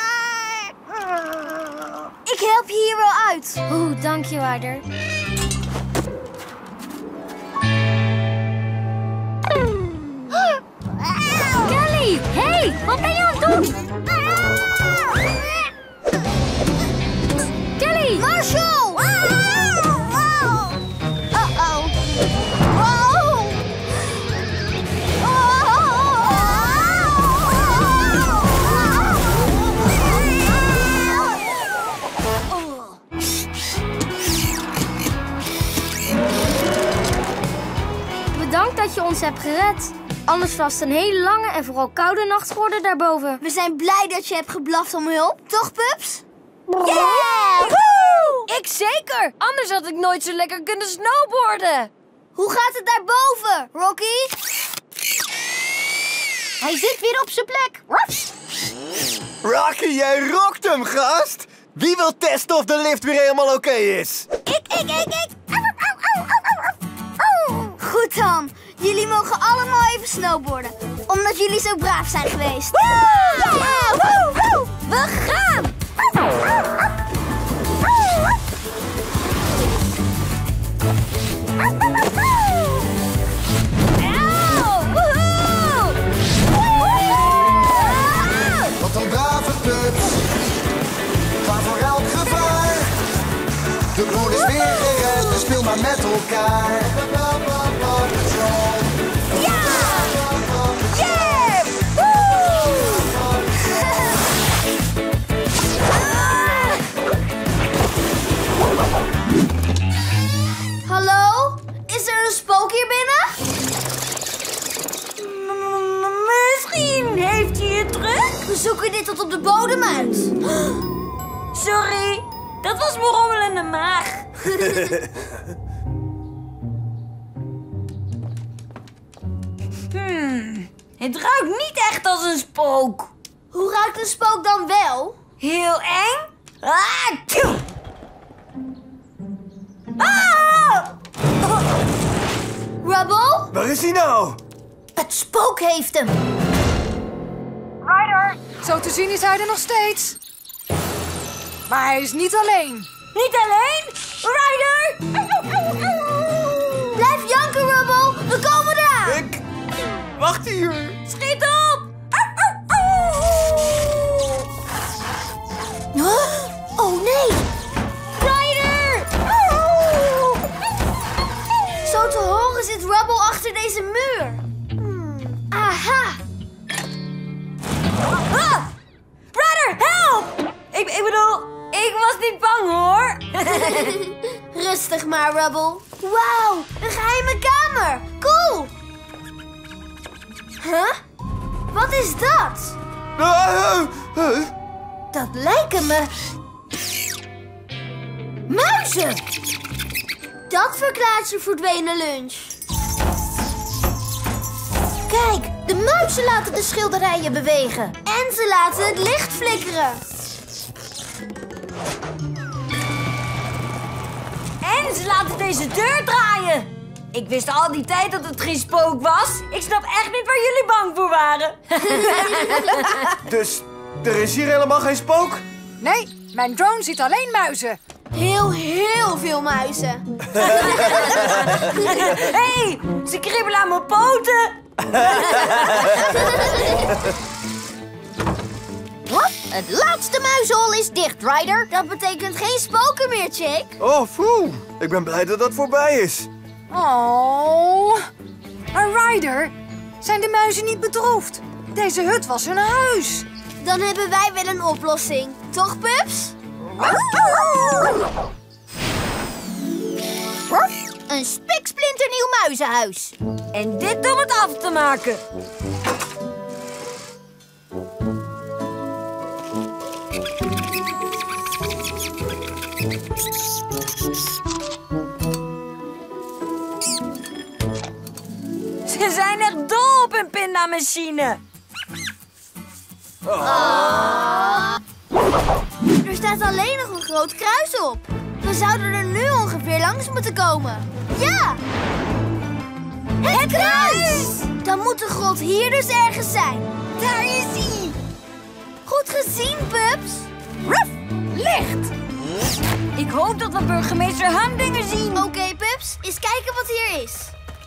S9: Ik help je hier wel uit.
S13: Oeh, dank je, Ryder. Kelly, hey, wat ben je aan het doen? Kelly!
S9: Marshall! Uh-oh. Wow.
S13: Bedankt dat je ons hebt gered. Anders was het een hele lange en vooral koude nacht geworden daarboven.
S9: We zijn blij dat je hebt geblaft om hulp, toch, pups?
S1: Yeah! Woe! Ik zeker! Anders had ik nooit zo lekker kunnen snowboarden.
S9: Hoe gaat het daarboven, Rocky?
S7: Hij zit weer op zijn plek.
S12: Rocky, jij rokt hem, gast! Wie wil testen of de lift weer helemaal oké is?
S9: Ik. Goed dan. Jullie mogen allemaal even snowboarden. Omdat jullie zo braaf zijn geweest.
S1: We gaan!
S2: Wat een brave pups. Klaar voor elk gevaar. De boel is weer gered, dus speel maar met elkaar.
S1: Ja! Yeah!
S9: Hallo? Is er een spook hier binnen?
S1: Misschien heeft hij het terug.
S9: We zoeken dit tot op de bodem uit.
S1: Sorry, dat was mijn rommelende maag. Het ruikt niet echt als een spook.
S9: Hoe ruikt een spook dan wel?
S1: Heel eng. Ah!
S9: Rubble?
S12: Waar is hij nou?
S1: Het spook heeft hem.
S6: Ryder! Zo te zien is hij er nog steeds. Maar hij is niet alleen.
S1: Niet alleen? Ryder!
S9: Blijf janken, Rubble. We komen eraan.
S12: Wacht hier.
S1: Schiet op!
S9: Oh nee.
S1: Ryder!
S9: Zo te horen zit Rubble achter deze muur. Aha.
S1: Ah! Ryder, help! Ik bedoel, ik was niet bang hoor.
S9: Rustig maar, Rubble. Wauw, een geheime kamer. Cool. Huh? Wat is dat? Dat lijken me... muizen. Dat verklaart je verdwenen lunch. Kijk, de muizen laten de schilderijen bewegen. En ze laten het licht flikkeren.
S1: En ze laten deze deur draaien. Ik wist al die tijd dat het geen spook was. Ik snap echt niet waar jullie bang voor waren.
S12: Dus er is hier helemaal geen spook?
S6: Nee, mijn drone ziet alleen muizen.
S9: Heel veel muizen.
S1: Hé, ze kriebelen aan mijn poten.
S9: Wat? Het laatste muizenhol is dicht, Ryder. Dat betekent geen spoken meer, Chick.
S12: Oh, foe. Ik ben blij dat dat voorbij is.
S6: Oh. Maar Ryder, zijn de muizen niet bedroefd? Deze hut was hun huis.
S9: Dan hebben wij wel een oplossing. Toch, Pups? Een spiksplinternieuw muizenhuis.
S1: En dit om het af te maken. Ze zijn echt dol op een pindamachine.
S9: Er staat alleen nog een groot kruis op. We zouden er nu ongeveer langs moeten komen. Ja! Het kruis! Dan moet de grot hier dus ergens zijn. Daar is hij! Goed gezien, Pups.
S1: Ruff! Licht! Ik hoop dat we burgemeester Humdinger zien.
S9: Oké, Pups. Eens kijken wat hier is.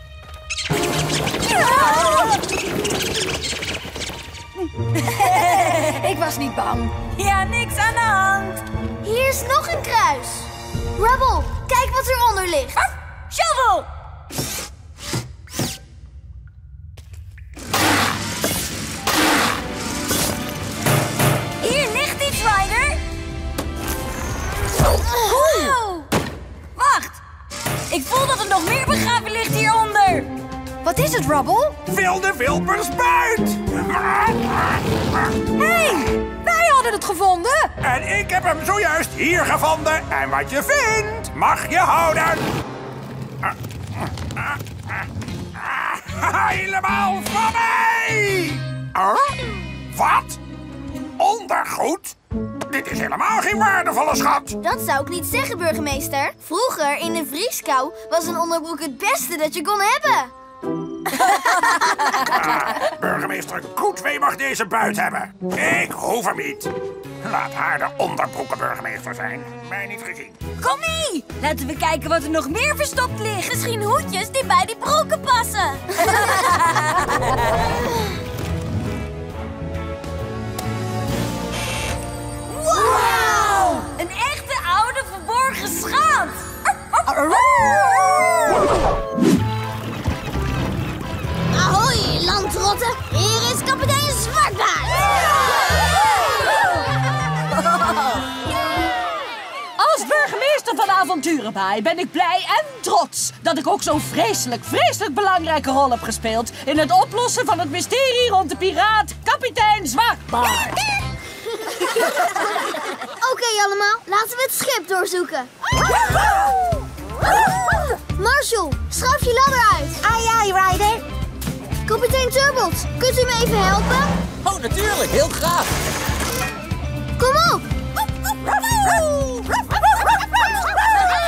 S6: Ik was niet bang.
S1: Ja, niks aan de hand.
S9: Hier is nog een kruis. Rubble, kijk wat eronder ligt.
S1: Shovel! Hier ligt iets, Ryder.
S9: Wow.
S1: Wacht. Ik voel dat er nog meer begraven ligt hieronder.
S6: Wat is het, Rubble?
S14: Wilde Wilbersbuit!
S6: Hey, wij hadden het gevonden.
S14: En ik heb hem zojuist hier gevonden. En wat je vindt, mag je houden. Helemaal van mij! Wat? Ondergoed? Dit is helemaal geen waardevolle schat.
S9: Dat zou ik niet zeggen, burgemeester. Vroeger, in de vrieskou, was een onderbroek het beste dat je kon hebben.
S14: Burgemeester Goedwee mag deze buit hebben. Ik hoef hem niet. Laat haar de onderbroekenburgemeester zijn. Mij niet gezien.
S1: Kom mee! Laten we kijken wat er nog meer verstopt ligt. Misschien hoedjes die bij die broeken passen. Wauw! Een echte oude verborgen schat.
S9: Ahoy, landrotten. Hier is kapitein Zwartbaard.
S15: Als burgemeester van Avonturenbaai ben ik blij en trots dat ik ook zo'n vreselijk belangrijke rol heb gespeeld in het oplossen van het mysterie rond de piraat kapitein Zwartbaard.
S9: Oké, allemaal, laten we het schip doorzoeken. Marshall, schuif je ladder uit.
S3: Ai, ai, Ryder.
S9: Kapitein Turbold, kunt u me even helpen?
S11: Oh, natuurlijk. Heel graag.
S9: Kom op.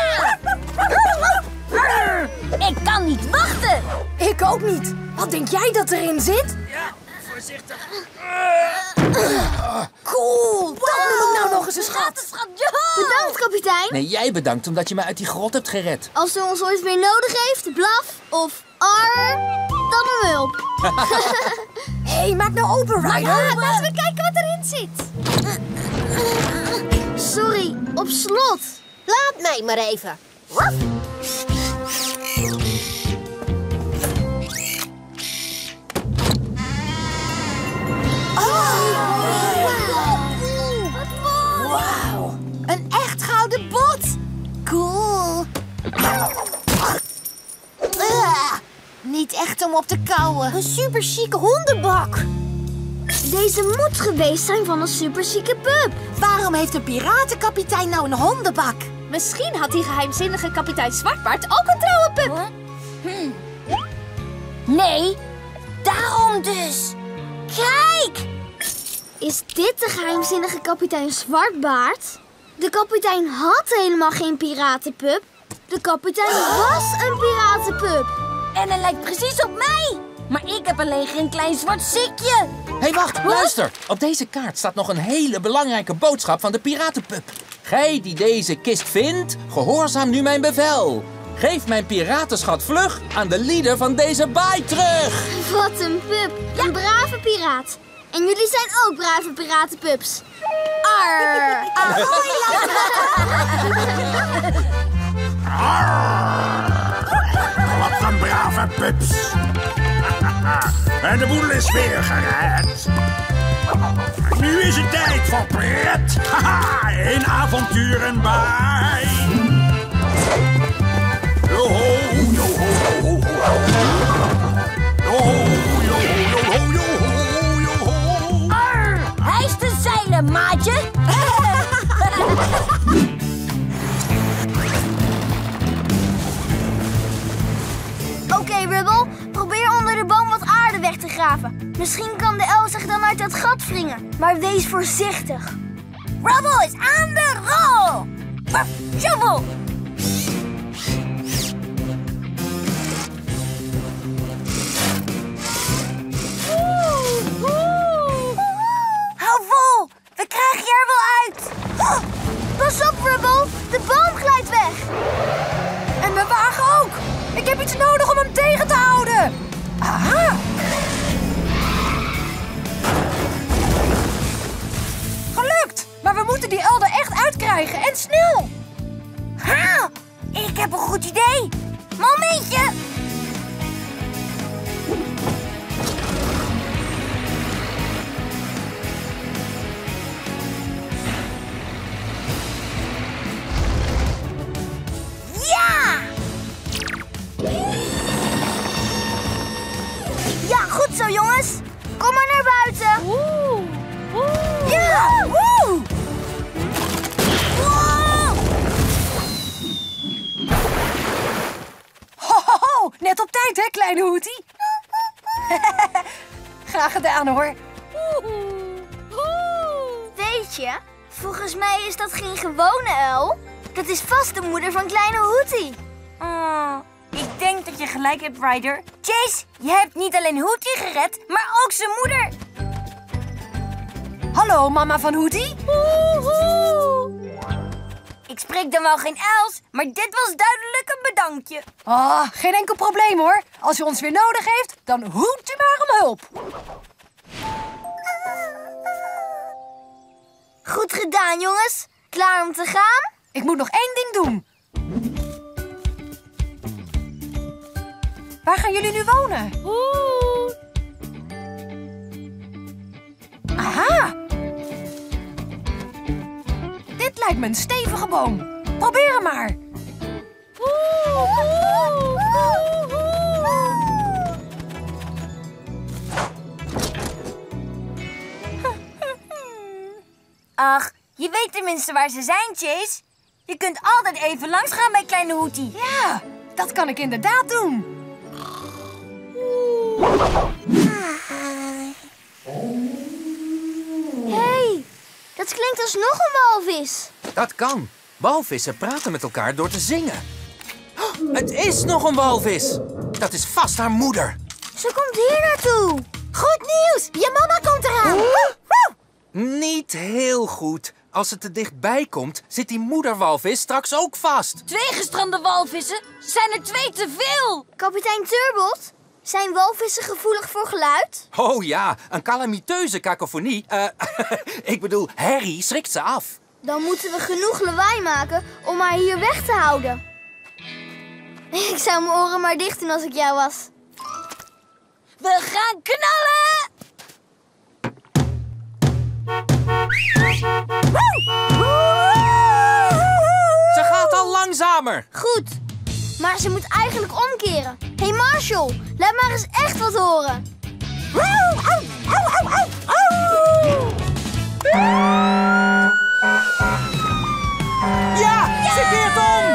S1: Ik kan niet wachten.
S6: Ik ook niet. Wat denk jij
S5: dat erin zit?
S11: Ja, voorzichtig.
S5: Cool, dat noem ik nou nog eens een schat.
S9: Bedankt, kapitein.
S16: Nee, jij bedankt omdat je me uit die grot hebt gered.
S9: Als u ons ooit weer nodig heeft, blaf of arr, dan om hulp.
S5: Hé, maak nou open, Ryder.
S9: Ja, laten we kijken wat erin zit. Sorry, op slot.
S17: Laat mij maar even. Waf.
S7: Wauw, een echt gouden bot. Cool. Niet echt om op te kauwen.
S9: Een super chique hondenbak. Deze moet geweest zijn van een super chique pup.
S7: Waarom heeft de piratenkapitein nou een hondenbak?
S9: Misschien had die geheimzinnige kapitein Zwartbaard ook een trouwe pup.
S1: Nee, daarom dus. Kijk!
S9: Is dit de geheimzinnige kapitein Zwartbaard? De kapitein had helemaal geen piratenpup. De kapitein was een piratenpup.
S1: En hij lijkt precies op mij. Maar ik heb alleen geen klein zwart sikje.
S16: Hé, wacht, luister. Op deze kaart staat nog een hele belangrijke boodschap van de piratenpup. Gij die deze kist vindt, gehoorzaam nu mijn bevel. Geef mijn piratenschat vlug aan de leader van deze baai terug.
S9: Wat een pup. Een brave piraat. En jullie zijn ook brave piratenpups. Arr. Ahoy,
S14: Wat een brave pups. En de boel is weer gered. Nu is het tijd voor pret. Haha, in avonturenbaai. Joho, joho, joho, joho, joho, joho, joho.
S1: Arr, hijs de zeilen, maatje.
S9: Oké, Rubble. Probeer onder de boom wat aarde weg te graven. Misschien kan de El zich dan uit dat gat wringen. Maar wees voorzichtig.
S1: Rubble is aan de rol. Shovel. Hou vol. We krijgen je er wel uit.
S9: Pas op, Rubble. De boom glijdt weg.
S5: En mijn wagen ook. Ik heb iets nodig om hem tegen te houden. Aha. Gelukt. Maar we moeten die elder echt uitkrijgen. En snel.
S1: Ha! Ik heb een goed idee. Momentje. Ja!
S9: Ja, goed zo, jongens. Kom maar naar buiten.
S1: Ja! Woe!
S5: Ho, net op tijd, hè, kleine hoetie? Graag gedaan, hoor.
S9: Weet je, volgens mij is dat geen gewone uil. Dat is vast de moeder van kleine Hoetie.
S1: Ik denk dat je gelijk hebt, Ryder. Chase, je hebt niet alleen Hoetie gered, maar ook zijn moeder.
S5: Hallo, mama van Hoetie.
S1: Ik spreek dan wel geen Els, maar dit was duidelijk een bedankje.
S5: Geen enkel probleem, hoor. Als u ons weer nodig heeft, dan hoedt u maar om hulp.
S9: Goed gedaan, jongens. Klaar om te gaan?
S5: Ik moet nog één ding doen. Waar gaan jullie nu wonen? Aha! Dit lijkt me een stevige boom. Probeer hem maar.
S1: Ach, je weet tenminste waar ze zijn, Chase. Je kunt altijd even langsgaan bij kleine Hoetie.
S5: Ja, dat kan ik inderdaad doen.
S9: Hey, dat klinkt als nog een walvis.
S16: Dat kan. Walvissen praten met elkaar door te zingen. Het is nog een walvis. Dat is vast haar moeder.
S9: Ze komt hier naartoe.
S7: Goed nieuws! Je mama komt eraan.
S16: Niet heel goed. Als het te dichtbij komt, zit die moederwalvis straks ook vast.
S1: 2 gestrande walvissen? Zijn er 2 te veel?
S9: Kapitein Turbot, zijn walvissen gevoelig voor geluid?
S16: Oh ja, een calamiteuze kakofonie. Ik bedoel, herrie schrikt ze af.
S9: Dan moeten we genoeg lawaai maken om haar hier weg te houden. Ik zou mijn oren maar dicht doen als ik jou was.
S1: We gaan knallen!
S16: Ze gaat al langzamer.
S9: Goed, maar ze moet eigenlijk omkeren. Hé Marshall, laat maar eens echt wat horen.
S16: Ja, ze keert om!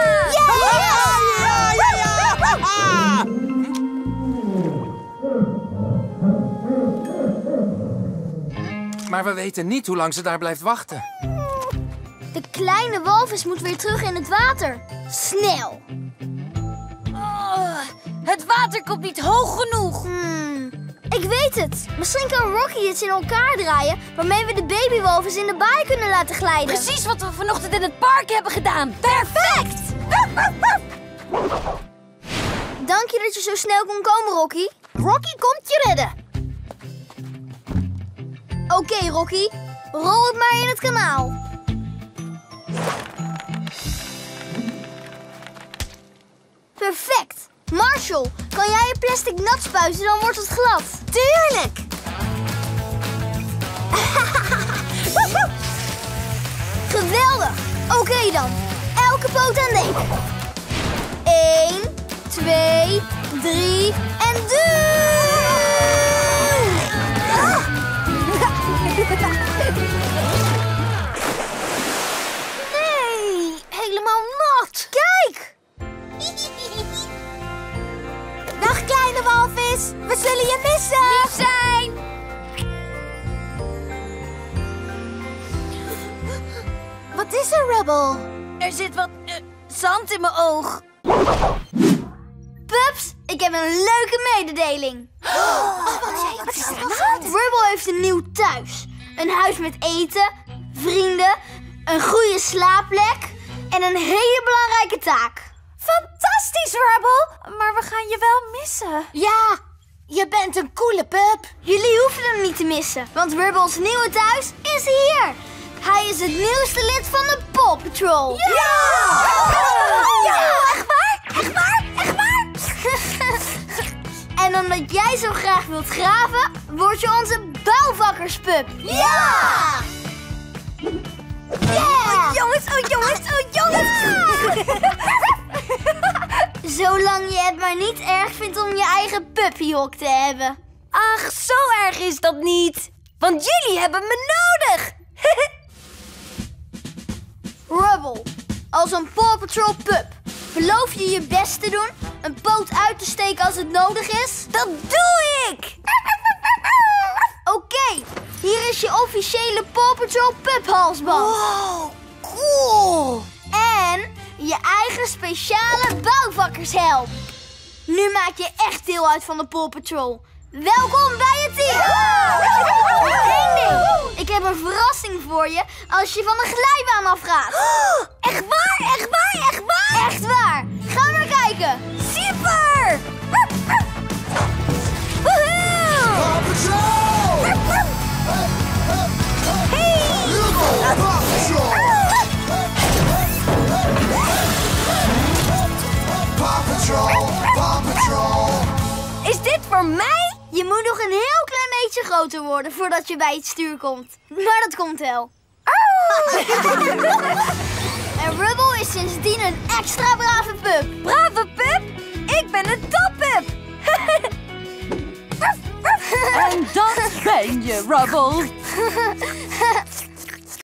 S16: Maar we weten niet hoe lang ze daar blijft wachten.
S9: De kleine walvis moet weer terug in het water. Snel!
S1: Oh, het water komt niet hoog genoeg.
S9: Ik weet het. Misschien kan Rocky iets in elkaar draaien, waarmee we de babywalvis in de baai kunnen laten glijden.
S1: Precies wat we vanochtend in het park hebben gedaan. Perfect!
S9: Dank je dat je zo snel kon komen, Rocky. Rocky komt je redden. Oké, Rocky. Rol het maar in het kanaal. Perfect. Marshall, kan jij je plastic nat spuiten, dan wordt het glad. Tuurlijk. Geweldig. Oké dan. Elke poot aan dek. 1, 2, 3 en duw! Nee, helemaal nat. Kijk!
S7: Dag kleine walvis, we zullen je missen.
S1: Lief zijn!
S7: Wat is er, Rebel?
S1: Er zit wat zand in mijn oog.
S9: Pups, ik heb een leuke mededeling.
S7: Wat is er aan de hand?
S9: Rebel heeft een nieuw thuis. Een huis met eten, vrienden, een goede slaapplek en een hele belangrijke taak.
S7: Fantastisch, Rebel! Maar we gaan je wel missen. Ja, je bent een coole pup.
S9: Jullie hoeven hem niet te missen, want Rebel's nieuwe thuis is hier. Hij is het nieuwste lid van de Paw Patrol.
S7: Ja!
S9: Echt waar? Echt waar? Echt waar? En omdat jij zo graag wilt graven, word je onze bouwvakkerspup. Ja!
S1: Oh jongens, oh jongens, oh jongens!
S9: Zolang je het maar niet erg vindt om je eigen puppyhok te hebben.
S1: Ach, zo erg is dat niet. Want jullie hebben me nodig.
S9: Rebel, als een Paw Patrol pup, beloof je je best te doen, een poot uit te steken als het nodig is?
S1: Dat doe ik!
S9: Oké, hier is je officiële Paw Patrol pup halsband.
S1: Wow, cool!
S9: En je eigen speciale bouwvakkershelm. Nu maak je echt deel uit van de Paw Patrol. Welkom bij het team! Eén ding. Ik heb een verrassing voor je als je van de glijbaan afgaat.
S1: Echt waar? Echt waar? Echt waar?
S9: Echt waar. Ga maar kijken.
S1: Super! Woehoe!
S2: Paw Patrol!
S1: Hey!
S2: Paw Patrol! Paw Patrol! Paw Patrol!
S1: Is dit voor mij?
S9: Je moet nog een heel klein beetje groter worden voordat je bij het stuur komt. Maar dat komt wel. En Rebel is sindsdien een extra brave pup.
S1: Brave pup? Ik ben een toppup.
S15: En dat ben je, Rebel.